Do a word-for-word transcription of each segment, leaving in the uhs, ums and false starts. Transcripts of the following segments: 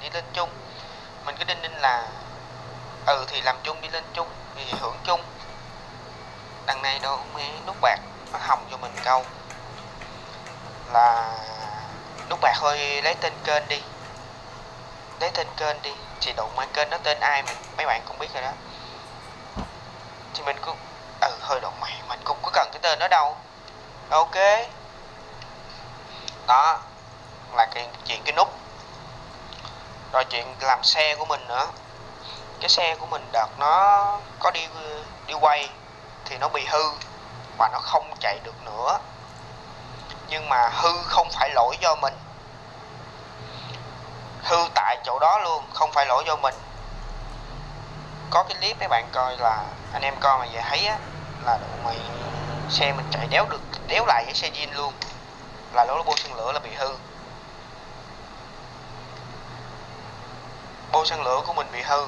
đi lên chung. Mình cứ đinh đinh là ừ thì làm chung đi lên chung thì hưởng chung. Đằng này đâu mẹ nút bạc nó hòng cho mình câu là nút bạc thôi lấy tên kênh đi, lấy tên kênh đi thì đụng mà kênh nó tên ai mình mấy bạn cũng biết rồi đó, thì mình cũng ừ thôi đụng mày mình cũng có cần cái tên đó đâu. Ok đó là cái chuyện cái nút. Rồi chuyện làm xe của mình nữa, cái xe của mình đợt nó có đi đi quay thì nó bị hư và nó không chạy được nữa, nhưng mà hư không phải lỗi do mình, hư tại chỗ đó luôn, không phải lỗi do mình. Có cái clip mấy bạn coi là anh em coi mà về thấy á là độ mày xe mình chạy đéo được, đéo lại với xe zin luôn, là lỗ bô xăng lửa là bị hư, bô xăng lửa của mình bị hư.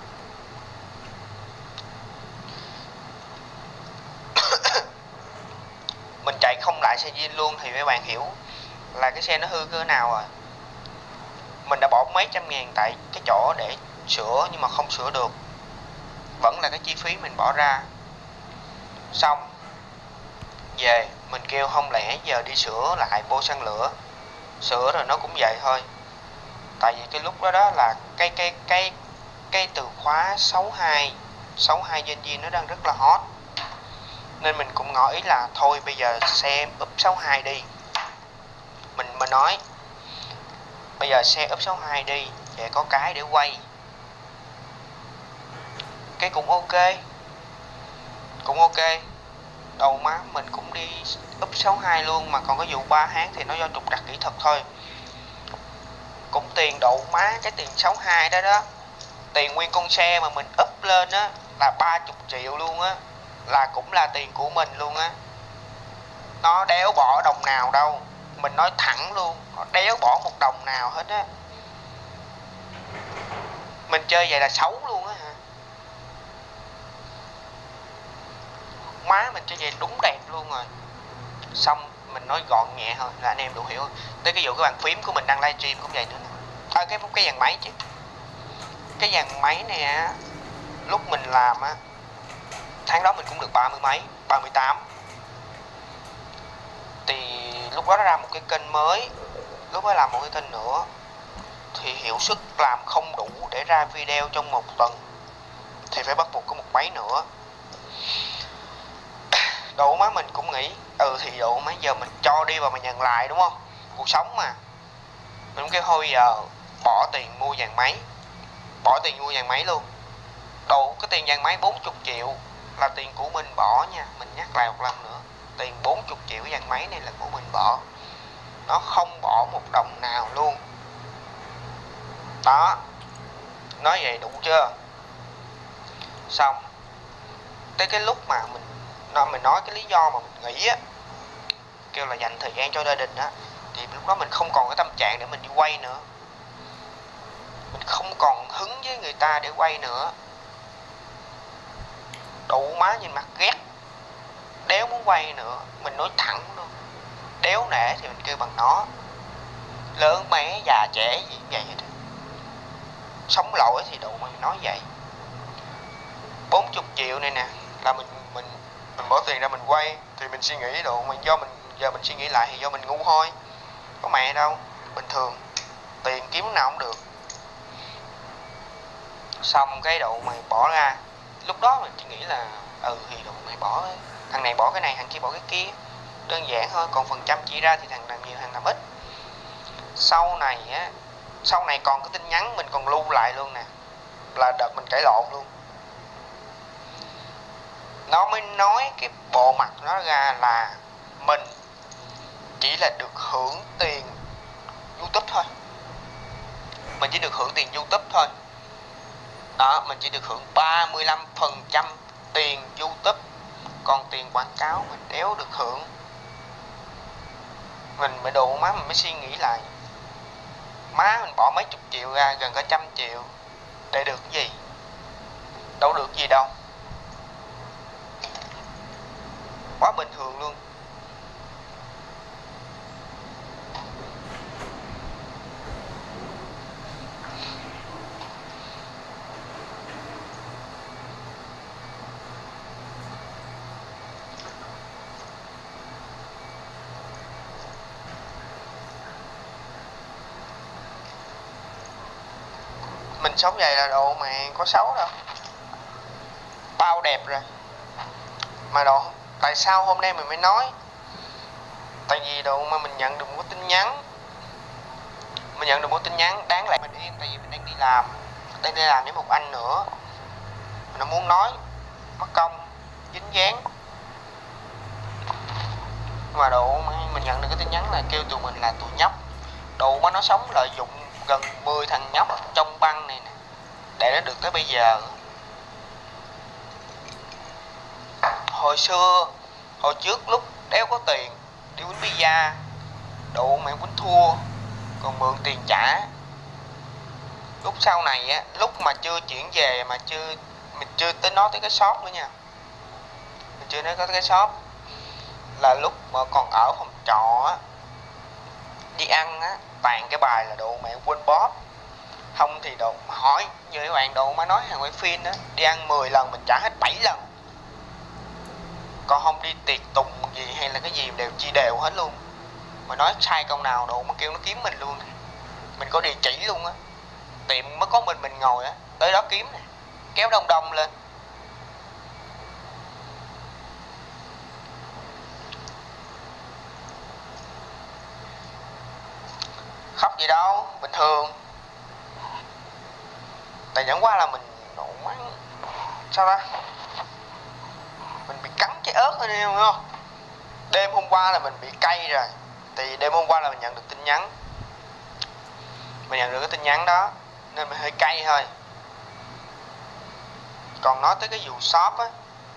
Mình chạy không lại xe zin luôn thì mấy bạn hiểu là cái xe nó hư cỡ nào rồi. Mình đã bỏ mấy trăm ngàn tại cái chỗ để sửa nhưng mà không sửa được, vẫn là cái chi phí mình bỏ ra. Xong về mình kêu không lẽ giờ đi sửa lại bô xăng lửa, sửa rồi nó cũng vậy thôi. Tại vì cái lúc đó đó là cái cái cái cái từ khóa sáu hai sáu hai gen zin nó đang rất là hot, nên mình cũng ngỏ ý là thôi bây giờ xe úp sáu hai đi. Mình mình nói bây giờ xe úp sáu hai đi để có cái để quay. Cái cũng ok, cũng ok. Đầu má mình cũng đi úp sáu hai luôn, mà còn có vụ ba tháng thì nó do trục trặc kỹ thuật thôi. Cũng tiền độ má cái tiền sáu hai đó đó, tiền nguyên con xe mà mình úp lên á là ba mươi triệu luôn á, là cũng là tiền của mình luôn á. Nó đéo bỏ đồng nào đâu, mình nói thẳng luôn, nó đéo bỏ một đồng nào hết á. Mình chơi vậy là xấu luôn á hả? Má mình chơi vậy đúng đẹp luôn rồi. Xong mình nói gọn nhẹ thôi là anh em đủ hiểu. Tới cái vụ cái bàn phím của mình đang livestream cũng vậy nữa nè. À, cái cái dàn máy chứ, cái dàn máy này á, lúc mình làm á tháng đó mình cũng được ba mươi mấy, ba mươi tám. Thì lúc đó nó ra một cái kênh mới, lúc đó làm một cái kênh nữa thì hiệu suất làm không đủ để ra video trong một tuần, thì phải bắt buộc có một máy nữa. Độ má mình cũng nghĩ ừ thì độ mấy giờ mình cho đi và mình nhận lại đúng không, cuộc sống mà. Mình cũng kêu thôi giờ bỏ tiền mua dàn máy, bỏ tiền mua dàn máy luôn. Độ cái tiền dàn máy bốn mươi triệu là tiền của mình bỏ nha, mình nhắc lại một lần nữa, tiền bốn mươi triệu dàn máy này là của mình bỏ, nó không bỏ một đồng nào luôn. Đó, nói vậy đủ chưa? Xong tới cái lúc mà mình nó mình nói cái lý do mà mình nghĩ á, kêu là dành thời gian cho gia đình á, thì lúc đó mình không còn cái tâm trạng để mình đi quay nữa, mình không còn hứng với người ta để quay nữa. Đủ má nhìn mặt ghét, đéo muốn quay nữa. Mình nói thẳng luôn, đéo nể thì mình kêu bằng nó, lớn bé già trẻ gì cũng vậy hết. Sống lỗi thì đủ mình nói vậy. Bốn mươi triệu này nè là mình mình mình bỏ tiền ra mình quay, thì mình suy nghĩ độ mình do mình giờ mình suy nghĩ lại thì do mình ngu thôi, có mẹ đâu, bình thường tiền kiếm nào cũng được. Xong cái độ mày bỏ ra, lúc đó mình chỉ nghĩ là ừ thì độ mày bỏ, thằng này bỏ cái này thằng kia bỏ cái kia, đơn giản thôi, còn phần trăm chia ra thì thằng làm nhiều thằng làm ít. Sau này á, sau này còn cái tin nhắn mình còn lưu lại luôn nè, là đợt mình cãi lộn luôn, nó mới nói cái bộ mặt nó ra là mình chỉ là được hưởng tiền YouTube thôi, mình chỉ được hưởng tiền YouTube thôi. Đó, mình chỉ được hưởng ba mươi lăm phần trăm tiền YouTube, còn tiền quảng cáo mình đéo được hưởng. Mình mới đủ má, mình mới suy nghĩ lại, má mình bỏ mấy chục triệu ra, gần cả trăm triệu để được cái gì? Đâu được gì đâu, quá bình thường luôn. Mình sống vậy là độ mà có xấu đâu, bao đẹp rồi. Mà độ tại sao hôm nay mình mới nói? Tại vì độ mà mình nhận được một tin nhắn, mình nhận được một tin nhắn đáng lẽ mình im, tại vì mình đang đi làm, đang đi làm với một anh nữa, nó muốn nói mất công dính dáng. Mà độ mình nhận được cái tin nhắn là kêu tụi mình là tụi nhóc, độ mà nó sống lợi dụng gần mười thằng nhóc trong băng này nè để nó được tới bây giờ. Hồi xưa, hồi trước lúc đéo có tiền đi quýnh pizza, độ mẹ quýnh thua còn mượn tiền trả. Lúc sau này á, lúc mà chưa chuyển về mà chưa mình chưa tới nói tới cái shop nữa nha, mình chưa nói tới cái shop, là lúc mà còn ở phòng trọ á, đi ăn á, toàn cái bài là độ mẹ quên bóp. Không thì độ hỏi như các bạn, độ má nói hàng quay phim đó, đi ăn mười lần mình trả hết bảy lần. Còn không đi tiệc tùng gì hay là cái gì đều chia đều hết luôn. Mà nói sai câu nào độ mà kêu nó kiếm mình luôn. Mình có địa chỉ luôn á, tiệm mới có mình mình ngồi á, tới đó kiếm nè, kéo đông đông lên. Khóc gì đâu, bình thường. Tại chẳng qua là mình nổ mắng, sao ta, mình bị cắn trái ớt thôi hiểu không? Đêm hôm qua là mình bị cay rồi. Thì đêm hôm qua là mình nhận được tin nhắn, mình nhận được cái tin nhắn đó nên mình hơi cay thôi. Còn nói tới cái vụ shop á,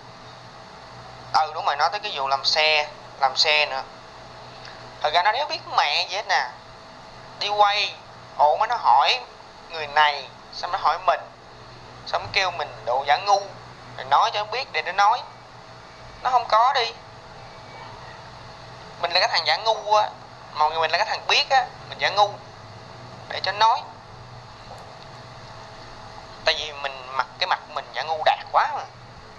ừ đúng rồi, nói tới cái vụ làm xe, làm xe nữa. Thật ra nó đéo biết mẹ gì hết nè. Đi quay, ồ mà nó hỏi người này, xong nó hỏi mình, xong nó kêu mình đồ giả ngu, rồi nói cho nó biết để nó nói. Nó không có đi. Mình là cái thằng giả ngu á, mà mình là cái thằng biết á, mình giả ngu để cho nó nói. Tại vì mình mặc cái mặt mình giả ngu đạt quá mà.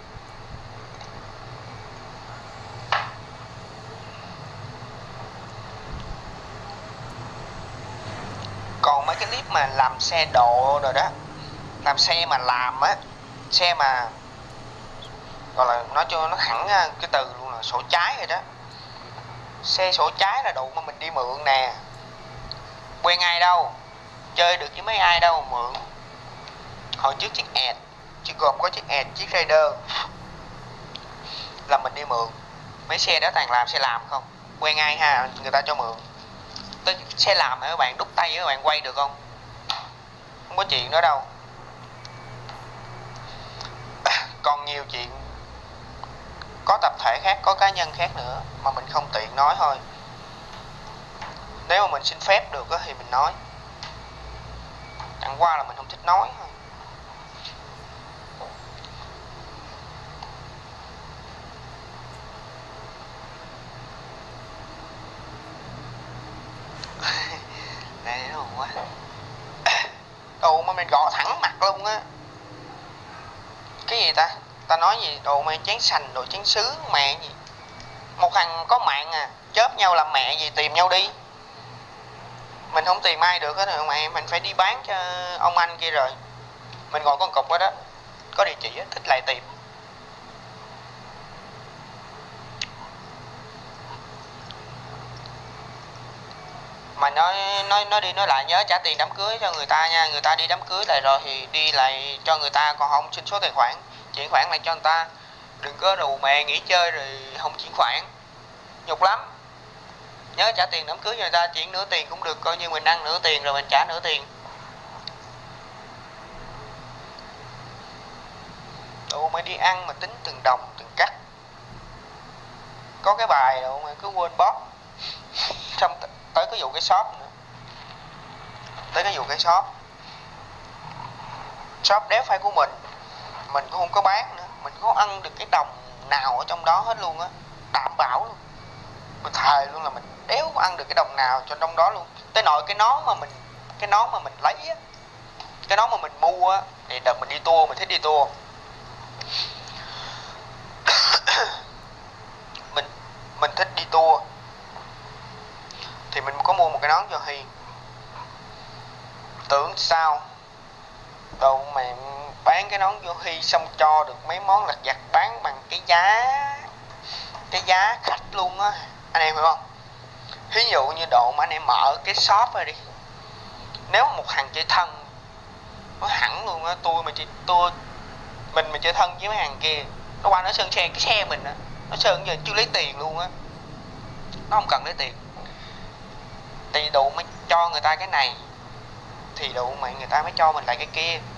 Còn mấy cái clip mà làm xe độ rồi đó, làm xe mà làm á, xe mà gọi là nói cho nó hẳn cái từ luôn là sổ trái rồi đó. Xe sổ trái là độ mà mình đi mượn nè, quen ai đâu, chơi được với mấy ai đâu mà mượn. Hồi trước chiếc ẹt, chiếc gồm có chiếc ẹt, chiếc Raider là mình đi mượn. Mấy xe đó toàn làm xe làm không, quen ai ha, người ta cho mượn. Tới xe làm hả các bạn, đút tay các bạn quay được không? Không có chuyện đó đâu. Còn nhiều chuyện, có tập thể khác, có cá nhân khác nữa mà mình không tiện nói thôi. Nếu mà mình xin phép được thì mình nói, chẳng qua là mình không thích nói thôi. Này nó quá. Đồ mà mình gõ thẳng mặt luôn á. Cái gì ta? Ta nói gì? Đồ mà chén sành, đồ chén sứ mẹ gì. Một thằng có mạng à, chớp nhau làm mẹ gì, tìm nhau đi. Mình không tìm ai được hết rồi mà em, mình phải đi bán cho ông anh kia rồi. Mình ngồi con cục đó đó, có địa chỉ á, thích lại tìm. Mà nói nói nói đi nói lại nhớ trả tiền đám cưới cho người ta nha. Người ta đi đám cưới lại rồi thì đi lại cho người ta, còn không xin số tài khoản, chuyển khoản lại cho người ta. Đừng có rủ mẹ nghỉ chơi rồi không chuyển khoản, nhục lắm. Nhớ trả tiền đám cưới cho người ta, chuyển nửa tiền cũng được, coi như mình ăn nửa tiền rồi mình trả nửa tiền. Đồ mới đi ăn mà tính từng đồng từng cắt. Có cái bài đồ mà cứ quên bóp. Xong tới cái vụ cái shop nữa, tới cái vụ cái shop shop đéo phải của mình, mình cũng không có bán nữa, mình không có ăn được cái đồng nào ở trong đó hết luôn á, đảm bảo luôn. Mình thề luôn là mình đéo có ăn được cái đồng nào cho trong đó luôn. Tới nỗi cái nón mà mình cái nón mà mình lấy á, cái nón mà mình mua á, thì đợt mình đi tour, mình thích đi tour. mình mình thích đi tour thì mình có mua một cái nón cho Hiền. Tưởng sao đâu mà bán cái nón vô Huy xong cho được mấy món lặt vặt bán bằng cái giá cái giá khách luôn á, anh em hiểu không? Ví dụ như độ mà anh em mở cái shop rồi đi, nếu một thằng chơi thân nó hẳn luôn á, tôi mà chơi tôi mình mà chơi thân với mấy hàng kia, nó qua nó sơn xe cái xe mình á, nó sơn giờ chưa lấy tiền luôn á, nó không cần lấy tiền, thì đủ mới cho người ta cái này thì đủ mà người ta mới cho mình lại cái kia.